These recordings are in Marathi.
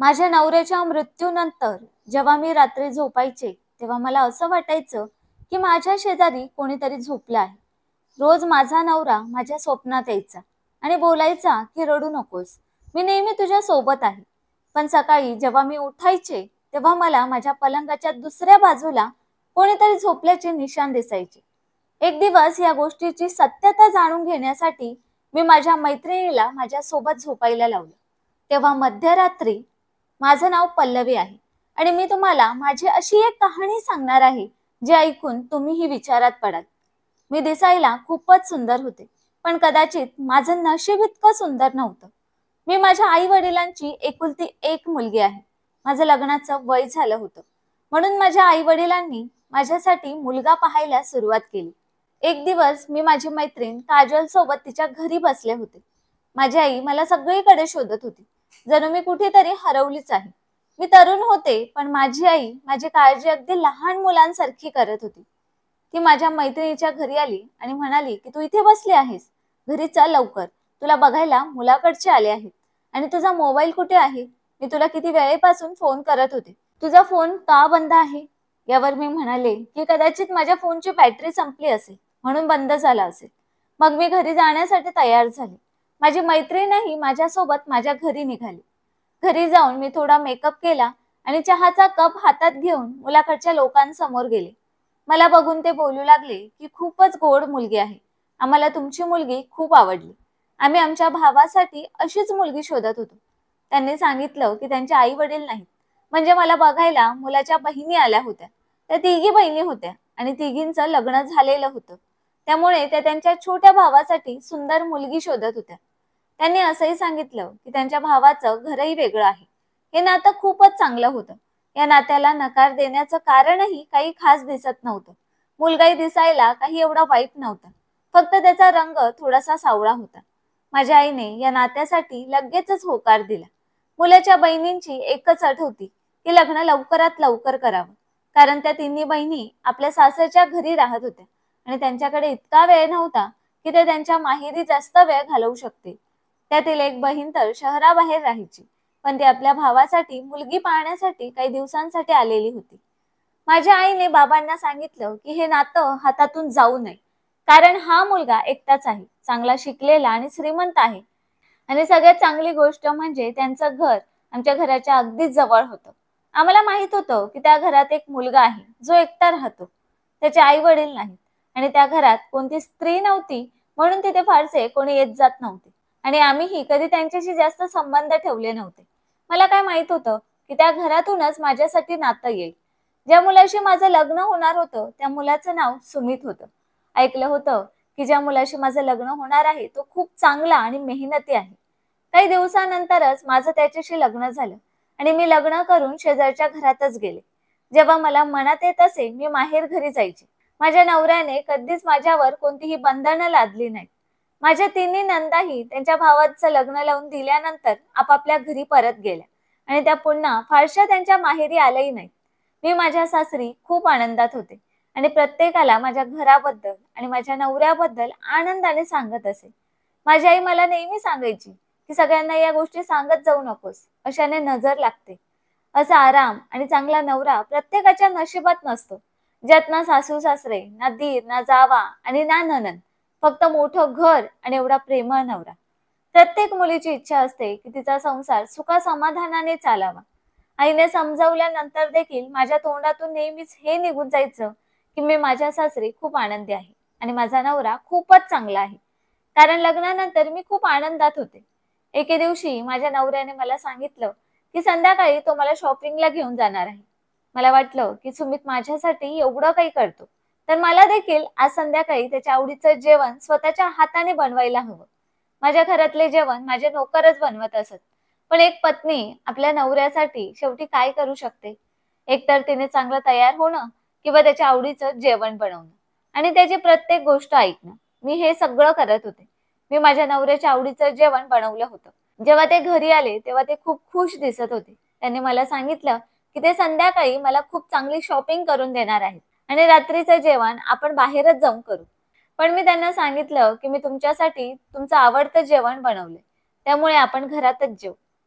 माझ्या नवऱ्याच्या मृत्यूनंतर जेव्हा मी रात्री झोपायचे, तेव्हा मला असं वाटायचं की माझ्या शेजारी कोणीतरी झोपलं आहे. रोज माझा नवरा माझ्या स्वप्नात यायचा आणि बोलायचा की रडू नकोस, मी नेहमी तुझ्या सोबत आहे. पण सकाळी जेव्हा मी उठायचे, तेव्हा मला माझ्या पलंगाच्या दुसऱ्या बाजूला कोणीतरी झोपल्याचे निशाण दिसायचे. एक दिवस या गोष्टीची सत्यता जाणून घेण्यासाठी मी माझ्या मैत्रिणीला माझ्या सोबत झोपायला लावलं. तेव्हा मध्यरात्री, माझं नाव पल्लवी आहे आणि मी तुम्हाला माझी अशी एक कहाणी सांगणार आहे, जी ऐकून तुम्हीही विचारात पडाल. मी दिसायला खूपच सुंदर होते, पण कदाचित माझं नशीब इतकं सुंदर नव्हतं. मी माझ्या आई वडिलांची एकुलती एक मुलगी आहे. माझं लग्नाचं वय झालं होतं, म्हणून माझ्या आई वडिलांनी माझ्यासाठी मुलगा पाहायला सुरुवात केली. एक दिवस मी माझी मैत्रीण काजल सोबत तिच्या घरी बसले होते. माझी आई मला सगळीकडे शोधत होती, जणू मी कुठेतरी हरवलीच आहे. मी तरुण होते, पण माझी आई माझी काळजी अगदी लहान मुलांसारखी करत होती. ती माझ्या मैत्रिणीच्या घरी आली आणि म्हणाली की तू इथे बसली आहेस, घरी चल लवकर, तुला बघायला मुलाकडचे आले आहेत. आणि तुझा मोबाईल कुठे आहे? मी तुला किती वेळेपासून फोन करत होते, तुझा फोन का बंद आहे? यावर मी म्हणाले की कदाचित माझ्या फोनची बॅटरी संपली असेल, म्हणून बंद झाला असेल. मग मी घरी जाण्यासाठी तयार झाले. माझी मैत्रीणही माझ्यासोबत माझ्या घरी निघाली. घरी जाऊन मी थोडा मेकअप केला आणि चहाचा कप हातात घेऊन मुलाकडच्या लोकांसमोर गेले. मला बघून ते बोलू लागले की खूपच गोड मुलगी आहे, आम्हाला तुमची मुलगी खूप आवडली. आम्ही आमच्या भावासाठी अशीच मुलगी शोधत होतो. त्यांनी सांगितलं की त्यांचे आई वडील नाहीत, म्हणजे मला बघायला मुलाच्या बहिणी आल्या होत्या. त्या तिघी बहिणी होत्या आणि तिघींचं लग्न झालेलं होतं. त्यामुळे त्या त्यांच्या छोट्या भावासाठी सुंदर मुलगी शोधत होत्या. त्यांनी असंही सांगितलं की त्यांच्या भावाचं घरही वेगळं आहे. हे नातं खूपच चांगलं होतं. या नात्याला नकार देण्याचं कारणही काही खास दिसत नव्हतं. मुलगाही दिसायला काही एवढा वाईट नव्हता, फक्त त्याचा रंग थोडासा सावळा होता. माझ्या आईने या नात्यासाठी लगेचच होकार दिला. मुलाच्या बहिणींची एकच अट होती की लग्न लवकरात लवकर करावं, कारण त्या तिन्ही बहिणी आपल्या सासरच्या घरी राहत होत्या आणि त्यांच्याकडे इतका वेळ नव्हता की ते त्यांच्या माहेरी जास्त वेळ घालवू शकतील. त्यातील एक बहीण तर शहराबाहेर राहायची, पण ती आपल्या भावासाठी मुलगी पाहण्यासाठी काही दिवसांसाठी आलेली होती. माझ्या आईने बाबांना सांगितलं की हे नातं हातातून जाऊ नये, कारण हा मुलगा एकटाच आहे, चांगला शिकलेला आणि श्रीमंत आहे. आणि सगळ्यात चांगली गोष्ट म्हणजे त्यांचं घर आमच्या घराच्या अगदीच जवळ होतं. आम्हाला माहित होतं की त्या घरात एक मुलगा आहे जो एकटा राहतो, त्याचे आई वडील नाहीत आणि त्या घरात कोणती स्त्री नव्हती, म्हणून तिथे फारसे कोणी येत जात नव्हते आणि आम्हीही कधी त्यांच्याशी जास्त संबंध ठेवले नव्हते. मला काय माहित होतं की त्या घरातूनच माझ्यासाठी नातं येईल. ज्या मुलाशी माझं लग्न होणार होतं त्या मुलाचं नाव सुमित होतं. ऐकलं होतं की ज्या मुलाशी माझं लग्न होणार आहे तो खूप चांगला आणि मेहनती आहे. काही दिवसानंतरच माझं त्याच्याशी लग्न झालं आणि मी लग्न करून शेजारच्या घरातच गेले. जेव्हा मला मनात येत असे मी माहेर घरी जायचे. माझ्या नवऱ्याने कधीच माझ्यावर कोणतीही बंधनं लादली नाहीत. माझ्या तिन्ही नंदाही त्यांच्या भावाचं लग्न लावून दिल्यानंतर आपापल्या घरी परत गेल्या आणि त्या पुन्हा फारशा त्यांच्या माहेरी आल्याही नाहीत. मी माझ्या सासरी खूप आनंदात होते आणि प्रत्येकाला माझ्या घराबद्दल आणि माझ्या नवऱ्याबद्दल आनंदाने सांगत असे. माझी आई मला नेहमी सांगायची की सगळ्यांना या गोष्टी सांगत जाऊ नकोस, अशाने नजर लागते. असा आराम आणि चांगला नवरा प्रत्येकाच्या नशिबात नसतो, ज्यात ना सासू सासरे, ना दीर, ना जावा आणि ना नणंद, फक्त मोठं घर आणि एवढा प्रेमळ नवरा. प्रत्येक मुलीची इच्छा असते की तिचा संसार सुखा समाधानाने चालावा. आईने समजावल्यानंतर देखील माझ्या तोंडातून नेहमीच हे निघून जायचं की मी माझ्या सासरी खूप आनंदी आहे आणि माझा नवरा खूपच चांगला आहे, कारण लग्नानंतर मी खूप आनंदात होते. एके दिवशी माझ्या नवऱ्याने मला सांगितलं की संध्याकाळी तो मला शॉपिंगला घेऊन जाणार आहे. मला वाटलं की सुमित माझ्यासाठी एवढं काही करतो, तर मला देखील आज संध्याकाळी त्याच्या आवडीचं जेवण स्वतःच्या हाताने बनवायला हवं. माझ्या घरातले जेवण माझे नोकरच बनवत असत, पण एक पत्नी आपल्या नवऱ्यासाठी शेवटी काय करू शकते? एकतर तिने चांगलं तयार होणं किंवा त्याच्या आवडीचं जेवण बनवणं आणि त्याची प्रत्येक गोष्ट ऐकणं. मी हे सगळं करत होते. मी माझ्या नवऱ्याच्या आवडीचं जेवण बनवलं होतं. जेव्हा ते घरी आले तेव्हा ते खूप खुश दिसत होते. त्यांनी मला सांगितलं की ते संध्याकाळी मला खूप चांगली शॉपिंग करून देणार आहेत आणि रात्रीचं जेवण आपण बाहेरच जाऊन करू. पण मी त्यांना सांगितलं की मी तुमच्यासाठी तुमचं आवडतं जेवण बनवले, त्यामुळे आपण घरातच जेवू.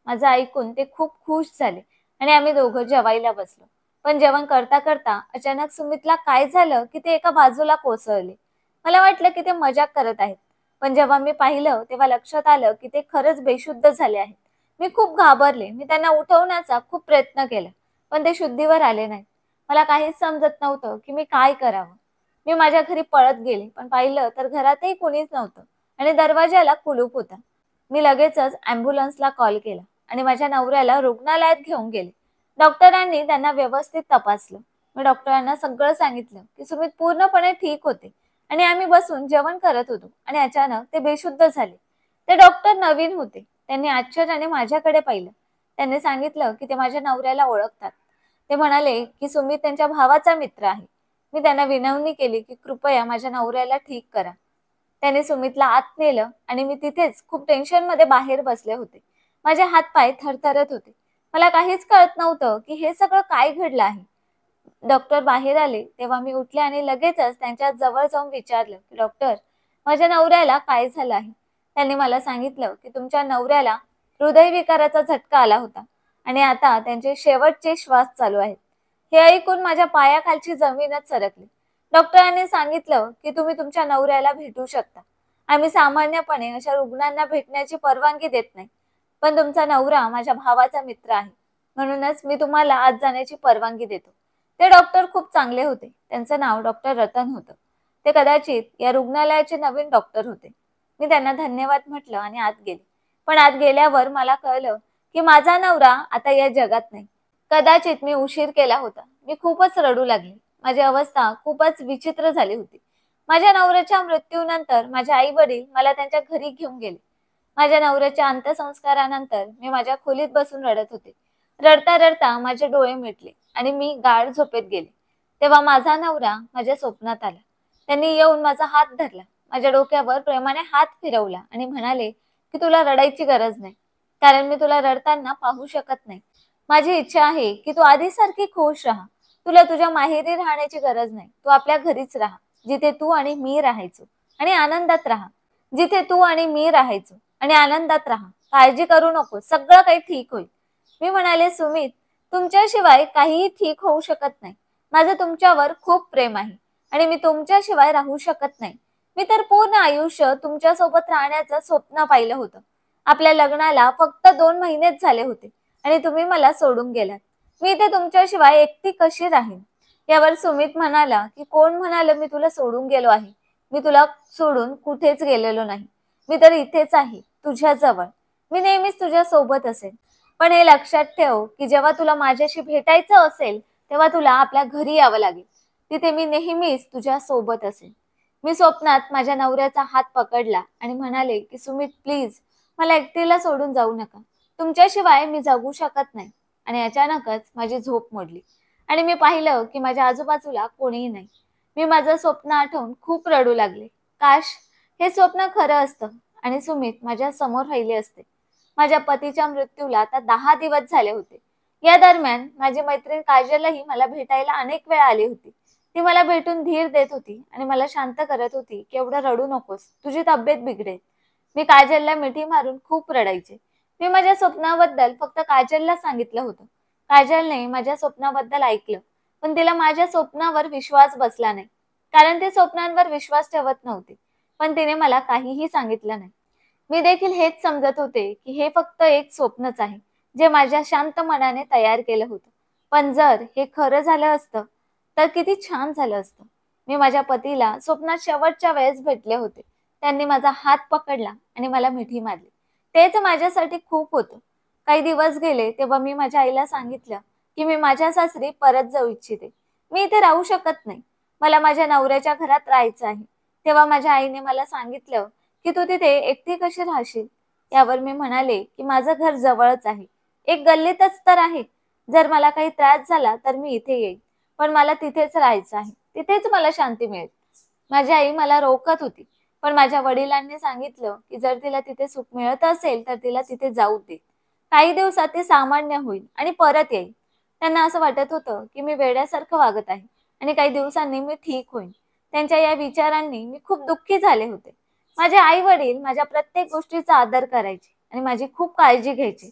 माझं ऐकून ते खूप खुश झाले आणि आम्ही दोघं जेवायला बसलो. पण जेवण करता करता अचानक सुमितला काय झालं की ते एका बाजूला कोसळले. मला वाटलं की ते मजाक करत आहेत. पण जेव्हा मी पाहिलं तेव्हा लक्षात आलं की ते खरंच बेशुद्ध झाले आहेत. मी खूप घाबरले. मी त्यांना उठवण्याचा खूप प्रयत्न केला, पण ते शुद्धीवर आले नाहीत. मला काहीच समजत नव्हतं की मी काय करावं. मी माझ्या घरी पळत गेले, पण पाहिलं तर घरातही कोणीच नव्हतं आणि दरवाजाला कुलूप होता. मी लगेचच ॲम्ब्युलन्सला कॉल केला आणि माझ्या नवऱ्याला रुग्णालयात घेऊन गेले. डॉक्टरांनी त्यांना व्यवस्थित तपासलं. मी डॉक्टरांना सगळं सांगितलं की सुमित पूर्णपणे ठीक होते आणि आम्ही बसून जेवण करत होतो आणि अचानक ते बेशुद्ध झाले. ते डॉक्टर नवीन होते. त्यांनी आश्चर्याने माझ्याकडे पाहिलं. त्यांनी सांगितलं की ते माझ्या नवऱ्याला ओळखतात. ते म्हणाले की सुमित त्यांच्या भावाचा मित्र आहे. मी त्यांना विनवणी केली की कृपया माझ्या नवऱ्याला ठीक करा. त्याने सुमितला आत नेलं आणि मी तिथेच खूप टेन्शनमध्ये बाहेर बसले होते. माझे हात-पाय थरथरत होते. मला काहीच कळत नव्हतं की हे सगळं काय घडलं आहे. डॉक्टर बाहेर आले तेव्हा मी उठले आणि लगेचच त्यांच्या जवळ जाऊन विचारलं की डॉक्टर, माझ्या नवऱ्याला काय झालं आहे? त्यांनी मला सांगितलं की तुमच्या नवऱ्याला हृदयविकाराचा झटका आला होता आणि आता त्यांचे शेवटचे श्वास चालू आहेत. हे ऐकून माझ्या पायाखालची जमीनच सरकली. डॉक्टरांनी सांगितलं की तुम्ही तुमच्या नवऱ्याला भेटू शकता. आम्ही सामान्यपणे अशा रुग्णांना भेटण्याची परवानगी देत नाही. पण तुमचा नवरा माझ्या भावाचा मित्र आहे. म्हणूनच मी तुम्हाला आत जाण्याची परवानगी देतो. ते डॉक्टर खूप चांगले होते. त्यांचं नाव डॉक्टर रतन होतं. ते कदाचित या रुग्णालयाचे नवीन डॉक्टर होते. मी त्यांना धन्यवाद म्हटलं आणि आत गेले. पण आत गेल्यावर मला कळलं की माझा नवरा आता या जगात नाही. कदाचित मी उशीर केला होता. मी खूपच रडू लागले. माझी अवस्था खूपच विचित्र झाली होती. माझ्या नवऱ्याच्या मृत्यूनंतर माझे आई-वडील मला त्यांच्या घरी घेऊन गेले. माझ्या नवऱ्याच्या अंत्यसंस्कारानंतर मी माझ्या खोलीत बसून रडत होते. रडता रडता माझे डोळे मिटले आणि मी गाढ झोपेत गेले. तेव्हा माझा नवरा माझ्या स्वप्नात आला. त्यांनी येऊन माझा हात धरला. माझ्या डोक्यावर प्रेमाने हात फिरवला आणि म्हणाले की तुला रडायची गरज नाही, कारण मी तुला रडताना पाहू शकत नाही. माझी इच्छा आहे की तू आधीसारखी खुश राहा. तुला तुझ्या माहेरी राहण्याची गरज नाही. तू आपल्या घरीच राहा, जिथे तू आणि मी राहायचो आणि आनंदात राहा. जिथे तू आणि मी राहायचो आणि आनंदात राहा. काळजी करू नको, सगळं काही ठीक होईल. मी म्हणाले, सुमित, तुमच्याशिवाय काहीही ठीक होऊ शकत नाही. माझं तुमच्यावर खूप प्रेम आहे आणि मी तुमच्याशिवाय राहू शकत नाही. मी तर पूर्ण आयुष्य तुमच्यासोबत राहण्याचं स्वप्न पाहिलं होतं. आपल्या लग्नाला फक्त 2 महिनेच झाले होते आणि तुम्ही मला सोडून गेलात. मी इथे तुमच्याशिवाय एकटी कशी राहीन? यावर सुमित म्हणाला की कोण म्हणालं मी तुला सोडून गेलो आहे? मी तुला सोडून कुठेच गेलेलो नाही. मी तर इथेच आहे, तुझ्याजवळ. मी नेहमीच तुझ्या सोबत असेन. पण हे लक्षात ठेव की जेव्हा तुला माझ्याशी भेटायचं असेल, तेव्हा तुला आपल्या घरी यावं लागेल. तिथे मी नेहमीच तुझ्या सोबत असेन. मी स्वप्नात माझ्या नवऱ्याचा हात पकडला आणि म्हणाले की सुमित, प्लीज मला एकटीला सोडून जाऊ नका. तुमच्याशिवाय मी जगू शकत नाही. आणि अचानकच माझी झोप मोडली आणि मी पाहिलं की माझ्या आजूबाजूला कोणीही नाही. मी माझं स्वप्न आठवून खूप रडू लागले. काश हे स्वप्न खरं असतं आणि सुमित माझ्या समोर राहिले असते. माझ्या पतीच्या मृत्यूला आता 10 दिवस झाले होते. या दरम्यान माझी मैत्रीण काजलही मला भेटायला अनेक वेळा आली होती. ती मला भेटून धीर देत होती आणि मला शांत करत होती की एवढं रडू नकोस, तुझी तब्येत बिघडेल. मी काजलला मिठी मारून खूप रडायचे. मी माझ्या स्वप्नाबद्दल फक्त काजलला सांगितलं होतं. काजलने माझ्या स्वप्नाबद्दल ऐकलं, पण तिला माझ्या स्वप्नावर विश्वास बसला नाही, कारण ती स्वप्नांवर विश्वास ठेवत नव्हती. पण तिने मला काहीही सांगितलं नाही. मी देखील हेच समजत होते की हे फक्त एक स्वप्नच आहे, जे माझ्या शांत मनाने तयार केलं होतं. पण जर हे खरं झालं असतं, तर किती छान झालं असतं. मी माझ्या पतीला स्वप्नात शेवटच्या वेळेस भेटले होते. त्यांनी माझा हात पकडला आणि मला मिठी मारली. तेच माझ्यासाठी खूप होतं. काही दिवस गेले तेव्हा मी माझ्या आईला सांगितलं की मी माझ्या सासरी परत जाऊ इच्छिते. मी इथे राहू शकत नाही. मला माझ्या नवऱ्याच्या घरात राहायचं आहे. तेव्हा माझ्या आईने मला सांगितलं की तू तिथे एकटी कशी राहशील? यावर मी म्हणाले की माझं घर जवळच आहे. एक गल्लीतच तर आहे. जर मला काही त्रास झाला तर मी इथे येईन. पण मला तिथेच राहायचं आहे. तिथेच मला शांती मिळेल. माझी आई मला रोखत होती. पण माझ्या वडिलांनी सांगितलं की जर तिला तिथे सुख मिळत असेल तर तिला तिथे जाऊ दे. काही दिवसात ती सामान्य होईल आणि परत येईल. त्यांना असं वाटत होतं की मी वेड्यासारखं वागत आहे आणि काही दिवसांनी मी ठीक होईन. त्यांच्या या विचारांनी मी खूप दुःखी झाले होते. माझे आई-वडील माझ्या प्रत्येक गोष्टीचा आदर करायचे आणि माझी खूप काळजी घ्यायचे.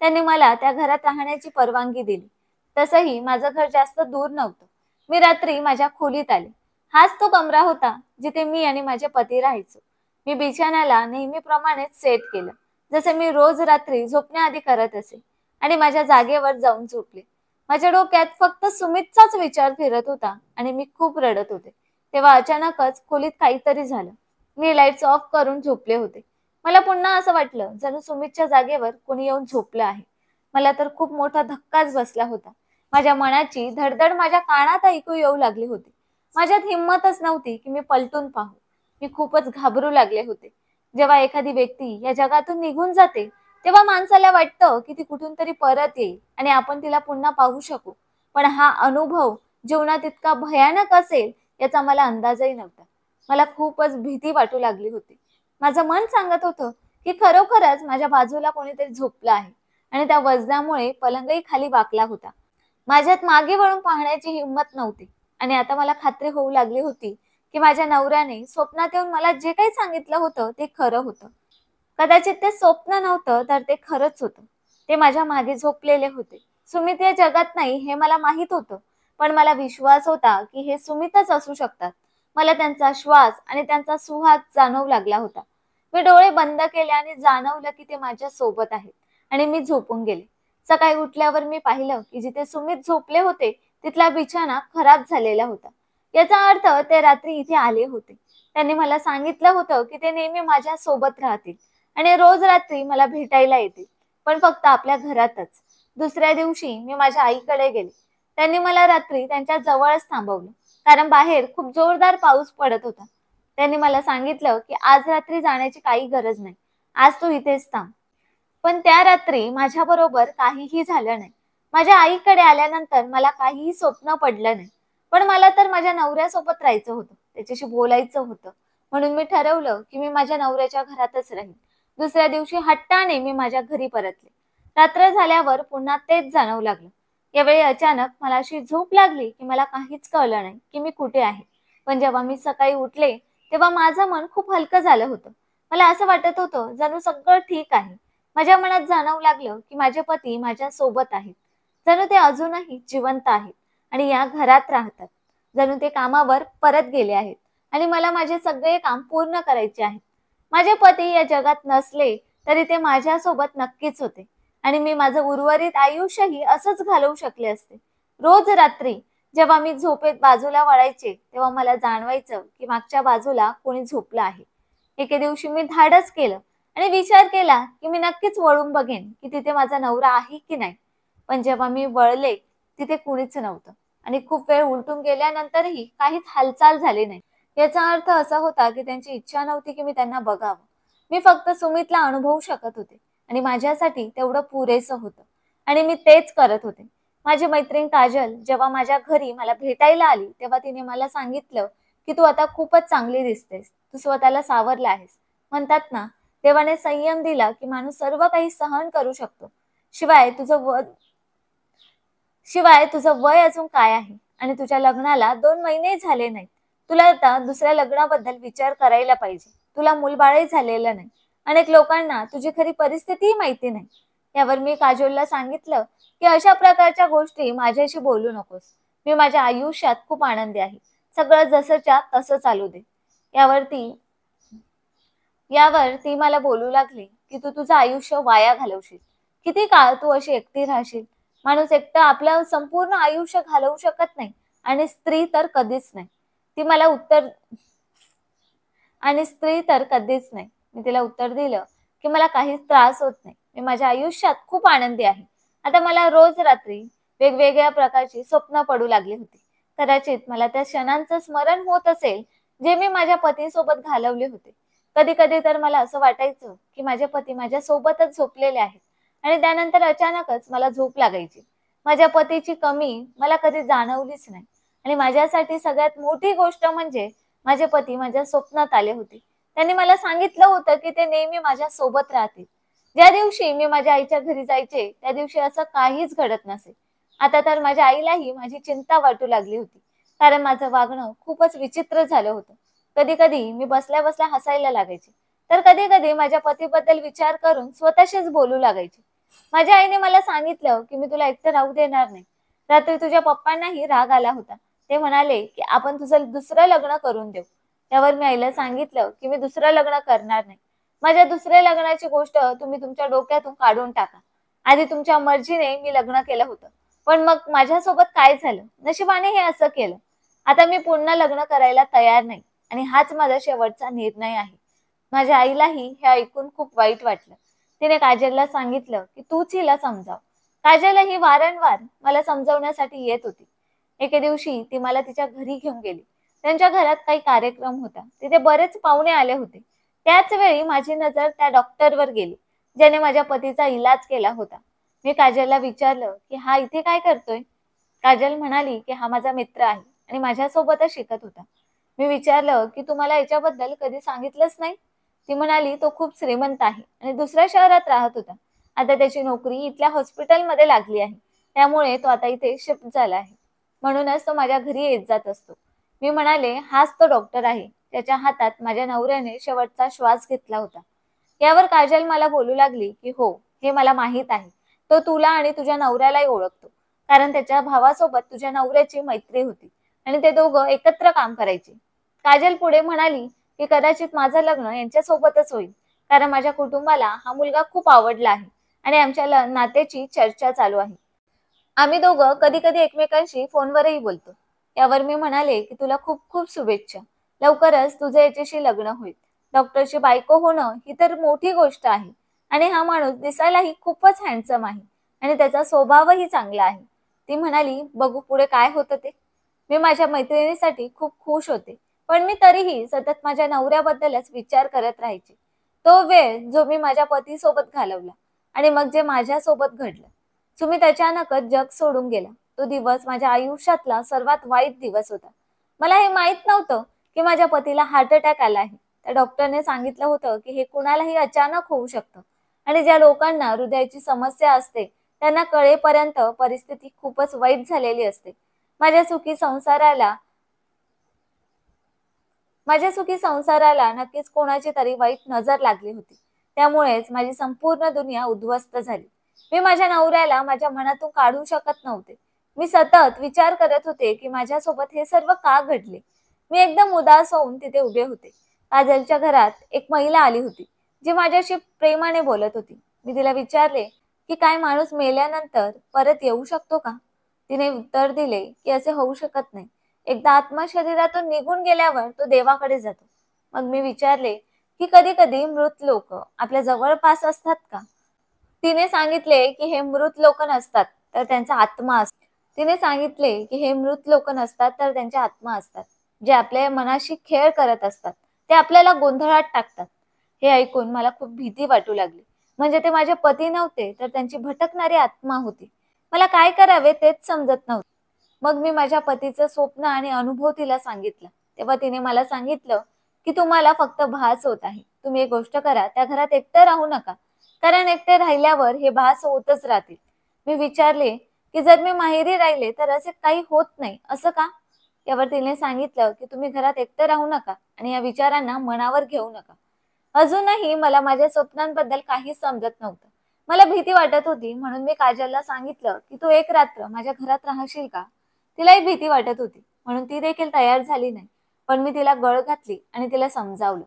त्यांनी मला त्या घरात राहण्याची परवानगी दिली. तसंही माझं घर जास्त दूर नव्हतं. मी रात्री माझ्या खोलीत आले. हाच तो कमरा होता जिथे मी आणि माझे पती राहायचो. मी बिछाण्याला नेहमीप्रमाणेच सेट केलं, जसे मी रोज रात्री झोपण्याआधी करत असे, आणि माझ्या जागेवर जाऊन झोपले. माझ्या डोक्यात फक्त सुमितचाच विचार फिरत होता आणि मी खूप रडत होते. तेव्हा अचानकच खोलीत काहीतरी झालं. मी लाईट्स ऑफ करून झोपले होते. मला पुन्हा असं वाटलं जणू सुमितच्या जागेवर कोणी येऊन झोपलं आहे. मला तर खूप मोठा धक्काच बसला होता. माझ्या मनाची धडधड माझ्या कानात ऐकू येऊ लागली होती. माझ्यात हिंमतच नव्हती की मी पलटून पाहू. मी खूपच घाबरू लागले होते. जेव्हा एखादी व्यक्ती या जगातून निघून जाते, तेव्हा माणसाला वाटतं की ती कुठून तरी परत येईल आणि आपण तिला पुन्हा पाहू शकू. पण हा अनुभव जीवनात इतका भयानक असेल याचा मला अंदाजही नव्हता. मला खूपच भीती वाटू लागली होती. माझं मन सांगत होतं की खरोखरच माझ्या बाजूला कोणीतरी झोपलं आहे आणि त्या वजनामुळे पलंगही खाली वाकला होता. माझ्यात मागे वळून पाहण्याची हिंमत नव्हती आणि आता मला खात्री होऊ लागली होती की माझ्या नवऱ्याने स्वप्नात येऊन मला जे काही सांगितलं होतं ते खरं होतं. कदाचित ते स्वप्न नव्हतं तर ते खरंच होतं. ते माझ्या मागे झोपलेले होते. सुमित या जगात नाही हे मला माहित होतं, पण मला विश्वास होता की हे सुमितच असू शकतात. मला त्यांचा श्वास आणि त्यांचा सुवास जाणवू लागला होता. मी डोळे बंद केले आणि जाणवलं की ते माझ्या सोबत आहेत आणि मी झोपून गेले. सकाळी उठल्यावर मी पाहिलं की जिथे सुमित झोपले होते तिथला बिछाना खराब झालेला होता. याचा अर्थ ते रात्री इथे आले होते. त्यांनी मला सांगितलं होतं की ते नेहमी माझ्या सोबत राहतील आणि रोज रात्री मला भेटायला येतील, पण फक्त आपल्या घरातच. दुसऱ्या दिवशी मी माझ्या आईकडे गेले. त्यांनी मला रात्री त्यांच्या जवळच थांबवलं, कारण बाहेर खूप जोरदार पाऊस पडत होता. त्यांनी मला सांगितलं की आज रात्री जाण्याची काही गरज नाही. आज तू इथेच थांब. पण त्या रात्री माझ्याबरोबर काहीही झालं नाही. माझ्या आईकडे आल्यानंतर मला काहीही स्वप्न पडलं नाही. पण मला तर माझ्या नवऱ्यासोबत राहायचं होतं, त्याच्याशी बोलायचं होतं. म्हणून मी ठरवलं की मी माझ्या नवऱ्याच्या घरातच राहीन. दुसऱ्या दिवशी हट्टाने मी माझ्या घरी परतले. रात्र झाल्यावर पुन्हा तेच जाणवू लागलं. यावेळी अचानक मला अशी झोप लागली की मला काहीच कळलं नाही की मी कुठे आहे. पण जेव्हा मी सकाळी उठले तेव्हा माझं मन खूप हलकं झालं होतं. मला असं वाटत होतं जणू सगळं ठीक आहे. माझ्या मनात जाणवू लागलं की माझे पती माझ्या सोबत आहेत. जणू ते अजूनही जिवंत आहेत आणि या घरात राहतात. जणू ते कामावर परत गेले आहेत आणि मला माझे सगळे काम पूर्ण करायचे आहे. माझे पती या जगात नसले तरी ते माझ्यासोबत नक्कीच होते आणि मी माझं उर्वरित आयुष्यही असंच घालवू शकले असते. रोज रात्री जेव्हा मी झोपेत बाजूला वळायचे तेव्हा मला जाणवायचं की मागच्या बाजूला कोणी झोपलं आहे. एके दिवशी मी धाडस केलं आणि विचार केला की मी नक्कीच वळून बघेन की तिथे माझा नवरा आहे की नाही. पण जेव्हा मी वळले तिथे कुणीच नव्हतं आणि खूप वेळ उलटून गेल्यानंतरही काहीच हालचाल झाली नाही. याचा अर्थ असा होता की त्यांची इच्छा नव्हती की मी त्यांना बघावं. मी फक्त सुमितला अनुभवू शकत होते आणि माझ्यासाठी तेवढं पुरेसं होतं आणि मी तेच करत होते. माझी मैत्रीण काजल जेव्हा माझ्या घरी मला भेटायला आली तेव्हा तिने मला सांगितलं की तू आता खूपच चांगली दिसतेस, तू स्वतःला सावरला आहेस. म्हणतात ना, देवाने संयम दिला की माणूस सर्व काही सहन करू शकतो. शिवाय तुझं व शिवाय तुझं वय अजून काय आहे आणि तुझ्या लग्नाला 2 महिने झाले नाहीत. तुला आता दुसऱ्या लग्नाबद्दल विचार करायला पाहिजे. तुला मूलबाळही झालेलं नाही. अनेक लोकांना तुझी खरी परिस्थितीही माहिती नाही. यावर मी काजोलला सांगितलं की अशा प्रकारच्या गोष्टी माझ्याशी बोलू नकोस. मी माझ्या आयुष्यात खूप आनंदी आहे. सगळं जसंच्या तसं चालू दे. यावरती यावर ती मला बोलू लागली की तू तुझं आयुष्य वाया घालवशील. किती काळ तू अशी एकटी राहशील. माणूस एकटा आपलं संपूर्ण आयुष्य घालवू शकत नाही आणि स्त्री तर कधीच नाही. ती मला उत्तर आणि स्त्री तर कधीच नाही. मी तिला उत्तर दिलं की मला काहीच त्रास होत नाही. मी माझ्या आयुष्यात खूप आनंदी आहे. आता मला रोज रात्री वेगवेगळ्या प्रकारची स्वप्न पडू लागली होती. कदाचित मला त्या क्षणांचं स्मरण होत असेल जे मी माझ्या पतीसोबत घालवले होते. कधी कधी तर मला असं वाटायचं की माझे पती माझ्या सोबतच झोपलेले आहेत आणि त्यानंतर अचानकच मला झोप लागायची. माझ्या पतीची कमी मला कधी जाणवलीच नाही आणि माझ्यासाठी सगळ्यात मोठी गोष्ट म्हणजे माझे पती माझ्या स्वप्नात आले होते. त्यांनी मला सांगितलं होतं की ते नेहमी माझ्या सोबत राहतील. ज्या दिवशी मी माझ्या आईच्या घरी जायचे त्या दिवशी असं काहीच घडत नसे. आता तर माझ्या आईलाही माझी चिंता वाटू लागली होती, कारण माझं वागणं खूपच विचित्र झालं होतं. कधी कधी मी बसल्या बसल्या हसायला लागायचे, तर कधी कधी माझ्या पतीबद्दल विचार करून स्वतःशीच बोलू लागायचे. माझ्या आईने मला सांगितलं की मी तुला एकटं राहू देणार नाही. रात्री तुझ्या पप्पांनाही राग आला होता. ते म्हणाले की आपण तुझं दुसरं लग्न करून देऊ. त्यावर मी आईला सांगितलं की मी दुसरं लग्न करणार नाही. माझ्या दुसऱ्या लग्नाची गोष्ट तुम्ही तुमच्या डोक्यातून काढून टाका. आधी तुमच्या मर्जीने मी लग्न केलं होतं. पण मग माझ्यासोबत काय झालं? नशिबाने हे असं केलं. आता मी पुन्हा लग्न करायला तयार नाही आणि हाच माझा शेवटचा निर्णय आहे. माझ्या आईलाही हे ऐकून खूप वाईट वाटलं. तिने काजलला सांगितलं की तूच हिला समजाव. काजलही वारंवार मला समजवण्यासाठी येत होती. एके दिवशी ती मला तिच्या घरी घेऊन गेली. त्यांच्या घरात काही कार्यक्रम होता. तिथे बरेच पाहुणे आले होते. त्याच वेळी माझी नजर त्या डॉक्टरवर गेली, ज्याने माझ्या पतीचा इलाज केला होता. मी काजलला विचारलं की हा इथे काय करतोय? काजल म्हणाली की हा माझा मित्र आहे आणि माझ्यासोबतच शिकत होता. मी विचारलं की तुम्हाला याच्याबद्दल कधी सांगितलंच नाही? ती म्हणाली तो खूप श्रीमंत आहे आणि दुसऱ्या शहरात राहत होता. आता त्याची नोकरी इथल्या हॉस्पिटलमध्ये लागली आहे. त्यामुळे तो आता इथे शिफ्ट झाला आहे. म्हणूनच तो माझ्या घरी येत जात असतो. मी म्हणाले हाच तो डॉक्टर आहे. त्याच्या हातात माझ्या नवऱ्याने शेवटचा श्वास घेतला होता. यावर काजल मला बोलू लागली की हो, हे मला माहीत आहे. तो तुला आणि तुझ्या नवऱ्यालाही ओळखतो. कारण त्याच्या भावासोबत तुझ्या नवऱ्याची मैत्री होती आणि ते दोघं एकत्र काम करायचे. काजल पुढे म्हणाली की कदाचित माझं लग्न यांच्यासोबतच होईल. कारण माझ्या कुटुंबाला हा मुलगा खूप आवडला आहे आणि आमच्या नात्याची चर्चा चालू आहे. आम्ही दोघं कधी कधी एकमेकांशी फोनवरही बोलतो. यावर मी म्हणाले की तुला खूप खूप शुभेच्छा. लवकरच तुझं याच्याशी लग्न होईल. डॉक्टरची बायको होणं ही तर मोठी गोष्ट आहे आणि हा माणूस दिसायलाही खूपच हँडसम आहे आणि त्याचा स्वभावही चांगला आहे. ती म्हणाली बघू पुढे काय होतं ते. मी माझ्या मैत्रिणीसाठी खूप खुश होते, पण मी तरीही सतत माझ्या नवऱ्याबद्दलच विचार करत राहायचे. तो वेळ जो मी माझ्या पतीसोबत घालवला आणि मग जे माझ्यासोबत घडलं. सुमित अचानकच जग सोडून गेला. तो दिवस माझ्या आयुष्यातला सर्वात वाईट दिवस होता. मला हे माहित नव्हतं की माझ्या पतीला हार्ट अटॅक आला आहे. त्या डॉक्टरने सांगितलं होतं की हे कुणालाही अचानक होऊ शकतं आणि ज्या लोकांना हृदयाची समस्या असते त्यांना कळेपर्यंत परिस्थिती खूपच वाईट झालेली असते. माझ्या सुखी संसाराला माझ्या सुखी संसाराला नक्कीच कोणाची तरी वाईट नजर लागली होती. त्यामुळेच माझी संपूर्ण दुनिया उद्ध्वस्त झाली. मी माझ्या नवऱ्याला माझ्या मनातून काढू शकत नव्हते. मी सतत विचार करत होते की माझ्यासोबत हे सर्व का घडले. मी एकदम उदास होऊन तिथे उभे होते. काजलच्या घरात एक महिला आली होती, जी माझ्याशी प्रेमाने बोलत होती. मी तिला विचारले की काय माणूस मेल्यानंतर परत येऊ शकतो का? तिने उत्तर दिले की असे होऊ शकत नाही. एकदा आत्मा शरीरातून निघून गेल्यावर तो देवाकडे जातो. मग मी विचारले की कधी कधी मृत लोक आपल्या जवळपास असतात का? तिने सांगितले की हे मृत लोक नसतात, तर त्यांचा आत्मा असतो. तिने सांगितले की हे मृत लोक नसतात तर त्यांचे आत्मा असतात, जे आपल्या मनाशी खेळ करत असतात. ते आपल्याला गोंधळात टाकतात. हे ऐकून मला खूप भीती वाटू लागली. म्हणजे ते माझे पती नव्हते, तर त्यांची भटकणारी आत्मा होती. मला काय करावे तेच समजत नव्हते. मग मी माझ्या पतीचं स्वप्न आणि अनुभव तिला सांगितलं. तेव्हा तिने मला सांगितलं की तुम्हाला फक्त भास होत आहे. तुम्ही एक गोष्ट करा, त्या घरात एकटं राहू नका. कारण एकटे राहिल्यावर हे भास होतच राहतील. मी विचारले की जर मी माहेरी राहिले तर असे काही होत नाही असं का? यावर तिने सांगितलं की तुम्ही घरात एकटं राहू नका आणि या विचारांना मनावर घेऊ नका. अजूनही मला माझ्या स्वप्नांबद्दल काहीच समजत नव्हतं. मला भीती वाटत होती, म्हणून मी काजलला सांगितलं की तू एक रात्र माझ्या घरात राहशील का? तिलाही भीती वाटत होती, म्हणून ती देखील तयार झाली नाही. पण मी तिला गळ घातली आणि तिला समजावलं.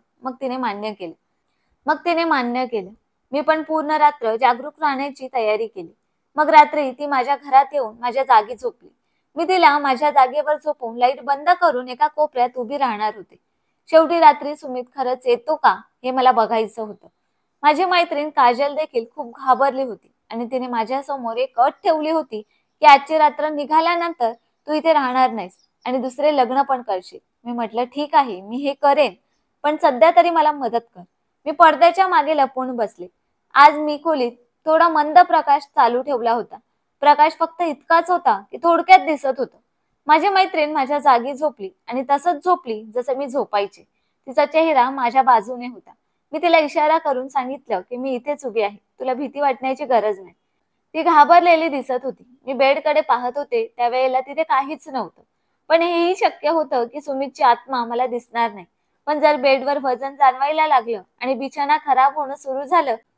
मग तिने मान्य केलं. मी पण पूर्ण रात्र जागरूक राहण्याची तयारी केली. मग रात्री ती माझ्या घरात येऊन माझ्या जागी झोपली. मी तिला माझ्या जागेवर झोपून लाईट बंद करून एका कोपऱ्यात उभी राहणार होते. शेवटी रात्री सुमित खरंच येतो का हे मला बघायचं होतं. माझी मैत्रीण काजल देखील खूप घाबरली होती आणि तिने माझ्यासमोर एक अट ठेवली होती की आजची रात्र निघाल्यानंतर तू इथे राहणार नाहीस आणि दुसरे लग्न पण करशील. मी म्हटलं ठीक आहे, मी हे करेन, पण सध्या तरी मला मदत कर. मी पडद्याच्या मागे लपून बसले. आज मी खोलीत थोडा मंद प्रकाश चालू ठेवला होता. प्रकाश फक्त इतकाच होता की थोडक्यात दिसत होतं. माझी मैत्रीण माझ्या जागी झोपली आणि तसंच झोपली जसं मी झोपायचे. तिचा चेहरा माझ्या बाजूने होता. मी तिला इशारा करून सांगितलं की मी इथेच उभी आहे, तुला भीती वाटण्याची गरज नाही. ती घाबरलेली दिसत होती. मी बेडकडे पाहत होते त्यावेळेला तिथे काहीच नव्हतं. पण हेही शक्य होतं की सुमितची आत्मा मला दिसणार नाही. पण जर बेडवर वजन जाणवायला लागलं आणि बिछाना खराब होणं सुरू झालं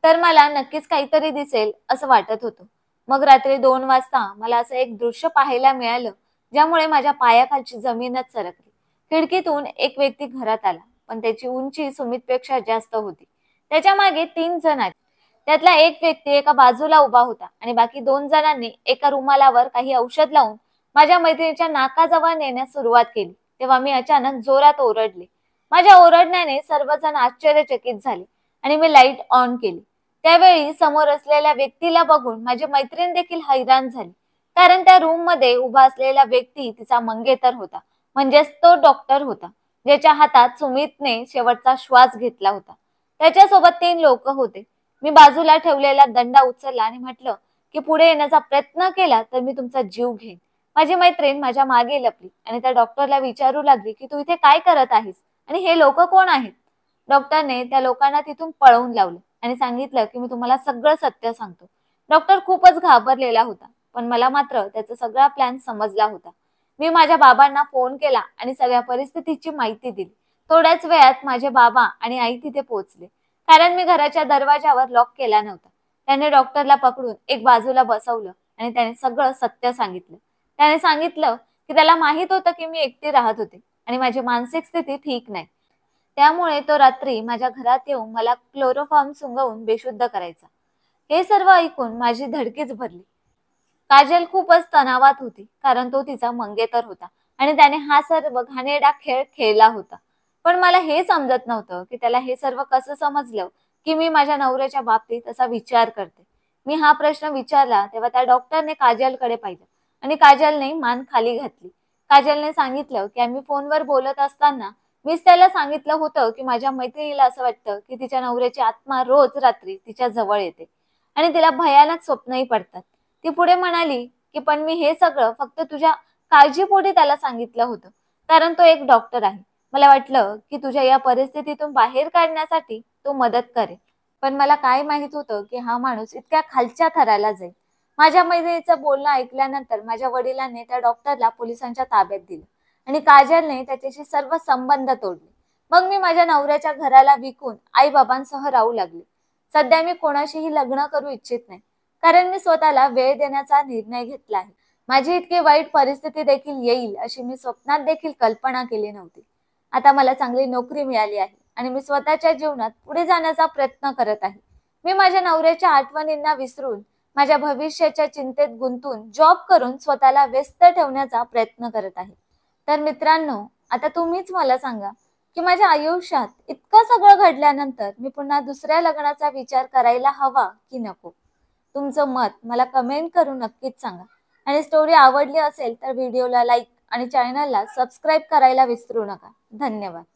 तर मला नक्कीच काहीतरी दिसेल असं वाटत होतं. मग रात्री 2 वाजता मला असं एक दृश्य पाहायला मिळालं, ज्यामुळे माझ्या पायाखालची जमीनच सरकली. खिडकीतून एक व्यक्ती घरात आला, पण त्याची उंची सुमितपेक्षा जास्त होती. त्याच्या मागे 3 जण आहेत. त्यातला एक व्यक्ती एका बाजूला उभा होता आणि बाकी 2 जणांनी एका रुमालावर काही औषध लावून माझ्या मैत्रिणीच्या नाकाजवळ नेण्यास सुरुवात केली. तेव्हा मी अचानक जोरात ओरडले. माझ्या ओरडण्याने सर्वजण आश्चर्यचकित झाले आणि मी लाईट ऑन केली. त्यावेळी समोर असलेल्या व्यक्तीला बघून माझी मैत्रीण देखील हैराण झाली. कारण त्या रूम मध्ये उभा असलेला व्यक्ती तिचा मंगेतर होता. म्हणजेच तो डॉक्टर होता, ज्याच्या हातात सुमितने शेवटचा श्वास घेतला होता. त्याच्यासोबत 3 लोक होते. मी बाजूला ठेवलेला दंडा उचलला आणि म्हटलं की पुढे येण्याचा प्रयत्न केला तर मी तुमचा जीव घेईन. माझी मैत्रीण माझ्या मागे लपली आणि त्या डॉक्टरला विचारू लागली की तू इथे काय करत आहेस आणि हे लोक कोण आहेत. डॉक्टरने त्या लोकांना तिथून पळवून लावलं आणि सांगितलं की मी तुम्हाला सगळं सत्य सांगतो. डॉक्टर खूपच घाबरलेला होता, पण मला मात्र त्याचा सगळा प्लॅन समजला होता. मी माझ्या बाबांना फोन केला आणि सगळ्या परिस्थितीची माहिती दिली. थोड्याच वेळात माझे बाबा आणि आई तिथे पोहोचले, कारण मी घराच्या दरवाजावर लॉक केला नव्हता. त्याने डॉक्टरला पकडून एक बाजूला बसवलं आणि त्याने सगळं सत्य सांगितलं. त्याने सांगितलं की त्याला माहित होतं की मी एकटी राहत होते आणि माझी मानसिक स्थिती ठीक नाही. त्यामुळे तो रात्री माझ्या घरात येऊन मला क्लोरोफॉर्म सुंगवून बेशुद्ध करायचा. हे सर्व ऐकून माझी धडकीच भरली. काजल खूपच तणावात होती, कारण तो तिचा मंगेतर होता आणि त्याने हा सर्व घाणेरडा खेळ खेळला होता. पण मला हे समजत नव्हतं की त्याला हे सर्व कसं समजलं की मी माझ्या नवऱ्याच्या बाबतीत असा विचार करते. मी हा प्रश्न विचारला तेव्हा त्या डॉक्टरने काजलकडे पाहिलं आणि काजलने मान खाली घातली. काजलने सांगितलं की आम्ही फोनवर बोलत असताना मीच त्याला सांगितलं होतं की माझ्या मैत्रिणीला असं वाटतं की तिच्या नवऱ्याची आत्मा रोज रात्री तिच्या जवळ येते आणि तिला भयानक स्वप्नही पडतात. ती पुढे म्हणाली की पण मी हे सगळं फक्त तुझ्या काळजीपोटी त्याला सांगितलं होतं, कारण तो एक डॉक्टर आहे. मला वाटलं की तुझ्या या परिस्थितीतून बाहेर काढण्यासाठी तो मदत करेल. पण मला काय माहित होतं की हा माणूस इतक्या खालच्या थराला जाईल. माझ्या मैत्रिणीचं बोलणं ऐकल्यानंतर माझ्या वडिलांनी त्या डॉक्टरला पोलिसांच्या ताब्यात दिलं आणि काजलने त्याच्याशी सर्व संबंध तोडले. मग मी माझ्या नवऱ्याच्या घराला विकून आई बाबांसह राहू लागले. सध्या मी कोणाशीही लग्न करू इच्छित नाही, कारण मी स्वतःला वेळ देण्याचा निर्णय घेतला आहे. माझी इतकी वाईट परिस्थिती देखील येईल अशी मी स्वप्नात देखील कल्पना केली नव्हती. आता मला चांगली नोकरी मिळाली आहे आणि मी स्वतःच्या जीवनात पुढे जाण्याचा प्रयत्न करत आहे. मी माझ्या नवऱ्याच्या आठवणींना विसरून माझ्या भविष्याच्या चिंतेत गुंतून जॉब करून स्वतःला व्यस्त ठेवण्याचा प्रयत्न करत आहे. तर मित्रांनो, आता तुम्हीच मला सांगा की माझ्या आयुष्यात इतकं सगळं घडल्यानंतर मी पुन्हा दुसऱ्या लग्नाचा विचार करायला हवा की नको. तुमचं मत मला कमेंट करून नक्कीच सांगा आणि स्टोरी आवडली असेल तर व्हिडिओला लाईक आणि चॅनलला सबस्क्राईब करायला विसरू नका. धन्यवाद.